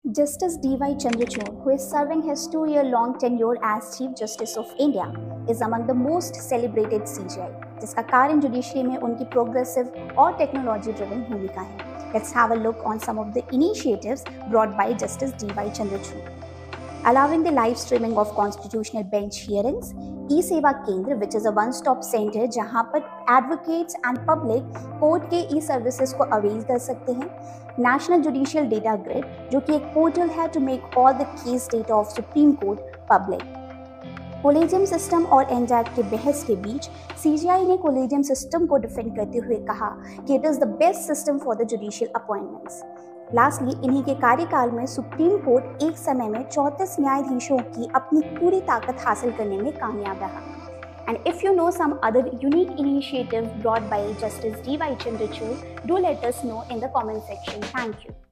Justice D.Y. Chandrachud, who is serving his 2-year-long tenure as Chief Justice of India, is among the most celebrated CJI, जिसका कार्य judiciary में उनकी progressive और technology driven भूमिका है. Let's have a look on some of the initiatives brought by Justice D.Y. Chandrachud. Allowing the live streaming of constitutional bench hearings, E-Seva Kendra, which is a one-stop center जहां पर advocates and public court के e-services को avail कर सकते हैं. National judicial data grid, जो कि एक पोर्टल है to make all the case data of supreme court public. Collegium system और एनजैक के बहस के बीच सीजीआई ने कोलेजियम सिस्टम को डिफेंड करते हुए कहा कि it is the best system for the judicial appointments. Lastly, इन्हीं के कार्यकाल में सुप्रीम कोर्ट एक समय में 34 न्यायाधीशों की अपनी पूरी ताकत हासिल करने में कामयाब रहा. And if you know some other unique initiative brought by Justice D.Y. Chandrachud, do let us know in the comment section. Thank you.